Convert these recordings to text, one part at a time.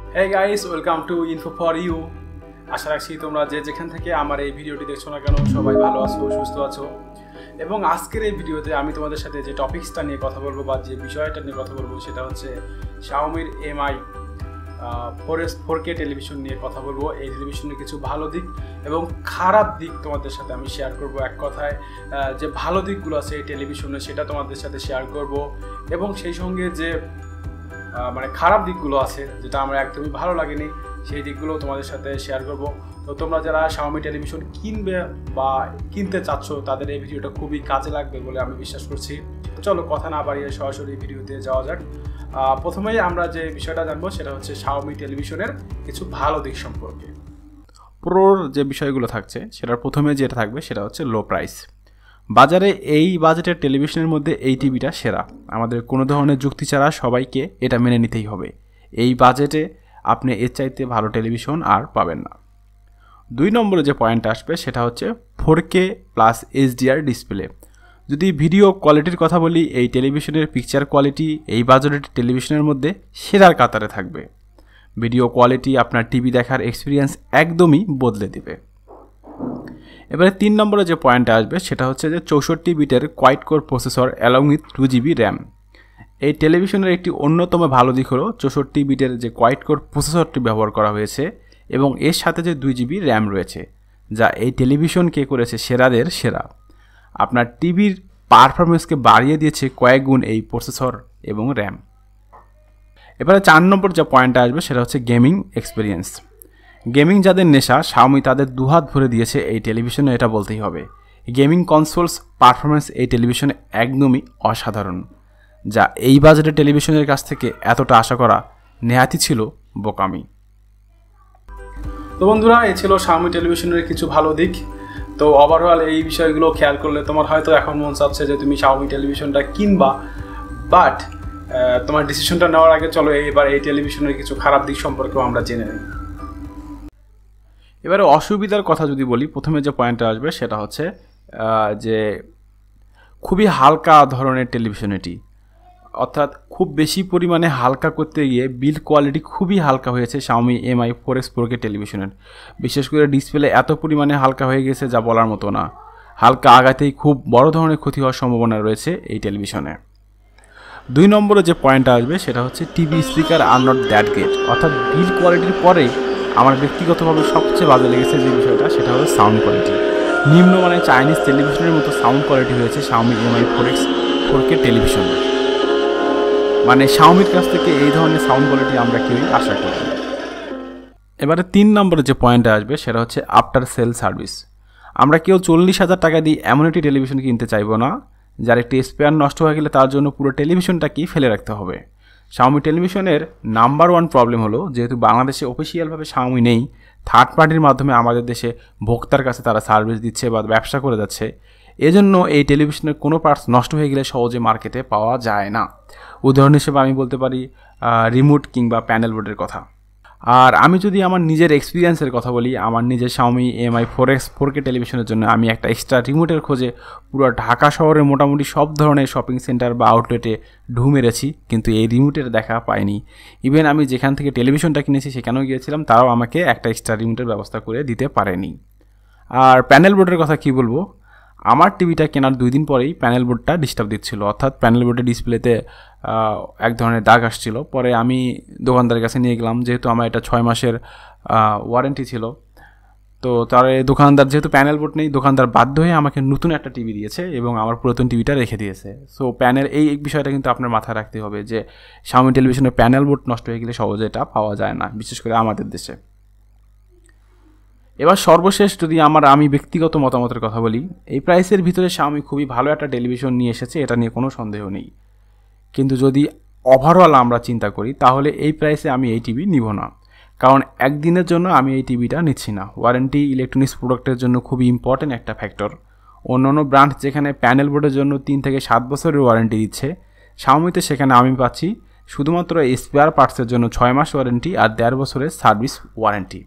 Hey guys, welcome to Info for You. আশা রাখছি তোমরা যেখান থেকে আমার এই ভিডিওটি দেখছো না কেন সবাই ভালো আছো, সুস্থ আছো। এবং আজকের এই ভিডিওতে আমি তোমাদের সাথে যে টপিকসটা নিয়ে কথা বলবো বা যে বিষয়টা নিয়ে কথা বলবো সেটা হচ্ছে Xiaomiর Mi 4K টেলিভিশন নিয়ে কথা বলবো। এই টেলিভিশনের কিছু ভালো দিক এবং খারাপ দিক তোমাদের সাথে আমি শেয়ার করব। এক কথায় যে ভালো দিকগুলো আছে এই টেলিভিশনে সেটা তোমাদের সাথে শেয়ার করব এবং সেই সঙ্গে যে মানে খারাপ দিকগুলো আছে যেটা আমার একদমই ভালো লাগেনি সেই দিকগুলো তোমাদের সাথে শেয়ার করব। তো তোমরা যারা Xiaomi টেলিভিশন কিনবে বা কিনতে চাচ্ছ তাদের এই ভিডিওটা খুবই কাজে লাগবে বলে আমি বিশ্বাস করছি। তো চলো কথা না বাড়িয়ে সরাসরি ভিডিওতে যাওয়া যাক। প্রথমেই আমরা যে বিষয়টা জানবো সেটা হচ্ছে Xiaomi টেলিভিশনের কিছু ভালো দিক সম্পর্কে। প্রোর যে বিষয়গুলো থাকছে সেটার প্রথমে যেটা থাকবে সেটা হচ্ছে লো প্রাইস। বাজারে এই বাজেটের টেলিভিশনের মধ্যে এই টিভিটা সেরা। আমাদের কোনো ধরনের যুক্তি ছাড়া সবাইকে এটা মেনে নিতেই হবে। এই বাজেটে আপনি এর চাইতে ভালো টেলিভিশন আর পাবেন না। 2 নম্বরে যে পয়েন্ট আসবে সেটা হচ্ছে 4K প্লাস HDR ডিসপ্লে। যদি ভিডিও কোয়ালিটির কথা বলি এই টেলিভিশনের পিকচার কোয়ালিটি এই বাজেটের টেলিভিশনের মধ্যে সেরার কাতারে থাকবে। ভিডিও কোয়ালিটি আপনার টিভি দেখার এক্সপিরিয়েন্স একদমই বদলে দেবে। এবারে 3 নম্বরে যে পয়েন্টটা আসবে সেটা হচ্ছে যে 64 বিটের quad core processor along with 2GB RAM. এই টেলিভিশনের একটি অন্যতম ভালো দিক হলো 64 বিটের যে কোয়াড কোর প্রসেসরটি ব্যবহার করা হয়েছে এবং এর সাথে যে 2GB র্যাম রয়েছে যা এই টেলিভিশনকে করেছে সেরাদের সেরা। আপনার টিভির পারফরমেন্সকে বাড়িয়ে দিয়েছে কয়েক গুণ এই প্রসেসর এবং র্যাম। এবারে 4 নম্বর যে পয়েন্টটা আসবে সেটা হচ্ছে গেমিং এক্সপিরিয়েন্স। গেমিং যাদের নেশা Xiaomi তাদের দুহাত ভরে দিয়েছে এই টেলিভিশনে, এটা বলতেই হবে। গেমিং কনসোলস পারফরমেন্স এই টেলিভিশনে একদমই অসাধারণ, যা এই বাজেটের টেলিভিশনের কাছ থেকে এতটা আশা করা নেহাতই ছিল বোকামি। তো বন্ধুরা এই ছিল Xiaomi টেলিভিশনের কিছু ভালো দিক। তো ওভারঅল এই বিষয়গুলো খেয়াল করলে তোমার হয়তো এখন মন চাচ্ছে যে তুমি Xiaomi টেলিভিশনটা কিনবা, বাট তোমার ডিসিশনটা নেওয়ার আগে চলো এবার এই টেলিভিশনের কিছু খারাপ দিক সম্পর্কেও আমরা জেনে নিই। এবারে অসুবিধার কথা যদি বলি, প্রথমে যে পয়েন্টটা আসবে সেটা হচ্ছে যে খুবই হালকা ধরনের টেলিভিশন এটি, অর্থাৎ খুব বেশি পরিমাণে হালকা করতে গিয়ে বিল্ড কোয়ালিটি খুবই হালকা হয়েছে Xiaomi Mi 4X 4K টেলিভিশনের। বিশেষ করে ডিসপ্লে এত পরিমাণে হালকা হয়ে গেছে যা বলার মতো না। হালকা আঘাতেই খুব বড় ধরনের ক্ষতি হওয়ার সম্ভাবনা রয়েছে এই টেলিভিশনে। 2 নম্বরে যে পয়েন্টটা আসবে সেটা হচ্ছে TV speaker are not that great, অর্থাৎ বিল্ড কোয়ালিটির পরে আমার ব্যক্তিগতভাবে সবচেয়ে বাজে লেগেছে যে বিষয়টা সেটা হলো সাউন্ড কোয়ালিটি। নিম্নমানের চাইনিজ টেলিভিশনের মতো সাউন্ড কোয়ালিটি হয়েছে Xiaomi Mi 4X 4K television. মানে Xiaomiর কাছ থেকে এই ধরনের সাউন্ড কোয়ালিটি আমরা কেউই আশা করি। এবারে 3 নম্বরে যে পয়েন্টটা আসবে সেটা হচ্ছে আফটার সেল সার্ভিস। আমরা কেউ 40,000 টাকা দিয়ে এমন একটি টেলিভিশন কিনতে চাইবো না যার একটি স্পেয়ার নষ্ট হয়ে গেলে তার জন্য পুরো টেলিভিশনটাকেই ফেলে রাখতে হবে। Xiaomi টেলিভিশনের নাম্বার 1 প্রবলেম হলো যেহেতু বাংলাদেশে অফিসিয়ালভাবে Xiaomi নেই, থার্ড পার্টির মাধ্যমে আমাদের দেশে ভোক্তার কাছে তারা সার্ভিস দিচ্ছে বা ব্যবসা করে যাচ্ছে। এজন্য এই টেলিভিশনের কোনো পার্টস নষ্ট হয়ে গেলে সহজে মার্কেটে পাওয়া যায় না। উদাহরণ হিসেবে আমি বলতে পারি রিমোট কিংবা প্যানেল বোর্ডের কথা। আর আমি যদি আমার নিজের এক্সপিরিয়েন্সের কথা বলি, আমার নিজের Xiaomi Mi 4X 4K টেলিভিশনের জন্য আমি একটা এক্সট্রা রিমোটের খোঁজে পুরো ঢাকা শহরে মোটামুটি সব ধরনের শপিং সেন্টার বা আউটলেটে ঢু মেরেছি, কিন্তু এই রিমোটের দেখা পাইনি। ইভেন আমি যেখান থেকে টেলিভিশনটা কিনেছি সেখানেও গিয়েছিলাম, তারাও আমাকে একটা এক্সট্রা রিমোটের ব্যবস্থা করে দিতে পারেনি। আর প্যানেল বোর্ডের কথা কি বলবো, আমার টিভিটা কেনার 2 দিন পরেই প্যানেল বোর্ডটা ডিস্টার্ব দিচ্ছিল, অর্থাৎ প্যানেল বোর্ডের ডিসপ্লেতে এক ধরনের দাগ আসছিল। পরে আমি দোকানদারের কাছে নিয়ে গেলাম, যেহেতু আমার এটা 6 মাসের ওয়ারেন্টি ছিল। তো তার দোকানদার যেহেতু প্যানেল বোর্ড নেই, দোকানদার বাধ্য হয়ে আমাকে নতুন একটা টিভি দিয়েছে এবং আমার পুরাতন টিভিটা রেখে দিয়েছে। সো প্যানেল এই বিষয়টা কিন্তু আপনার মাথায় রাখতে হবে যে Xiaomi টেলিভিশনের প্যানেল বোর্ড নষ্ট হয়ে গেলে সহজে এটা পাওয়া যায় না, বিশেষ করে আমাদের দেশে। এবার সর্বশেষ যদি আমি ব্যক্তিগত মতামতের কথা বলি, এই প্রাইসের ভিতরে Xiaomi খুবই ভালো একটা টেলিভিশন নিয়ে এসেছে, এটা নিয়ে কোনো সন্দেহ নেই। কিন্তু যদি ওভারঅল আমরা চিন্তা করি তাহলে এই প্রাইসে আমি এই টিভি নিব না, কারণ একদিনের জন্য আমি এই টিভিটা নিচ্ছি না। ওয়ারেন্টি ইলেকট্রনিক্স প্রোডাক্টের জন্য খুবই ইম্পর্টেন্ট একটা ফ্যাক্টর। অন্যান্য ব্র্যান্ড যেখানে প্যানেল বোর্ডের জন্য 3 থেকে 7 বছরের ওয়ারেন্টি দিচ্ছে, Xiaomiতে সেখানে আমি পাচ্ছি শুধুমাত্র স্পেয়ার পার্টসের জন্য 6 মাস ওয়ারেন্টি আর 1.5 বছরের সার্ভিস ওয়ারেন্টি।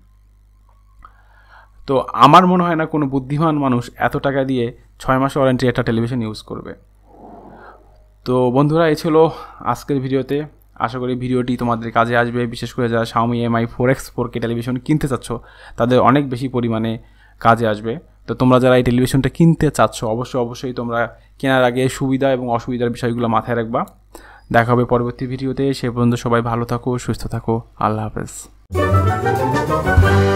তো আমার মনে হয় না কোনো বুদ্ধিমান মানুষ এত টাকা দিয়ে 6 মাস ওয়ারেন্টি একটা টেলিভিশন ইউজ করবে। তো বন্ধুরা এই ছিল আজকের ভিডিওতে। আশা করি ভিডিওটি তোমাদের কাজে আসবে। বিশেষ করে যারা Xiaomi Mi 4X 4K television কিনতে চাচ্ছ তাদের অনেক বেশি পরিমাণে কাজে আসবে। তো তোমরা যারা এই টেলিভিশনটা কিনতে চাচ্ছ অবশ্যই তোমরা কেনার আগে সুবিধা এবং অসুবিধার বিষয়গুলো মাথায় রাখবা। দেখা হবে পরবর্তী ভিডিওতে। সে পর্যন্ত সবাই ভালো থাকো, সুস্থ থাকো। আল্লাহ হাফেজ।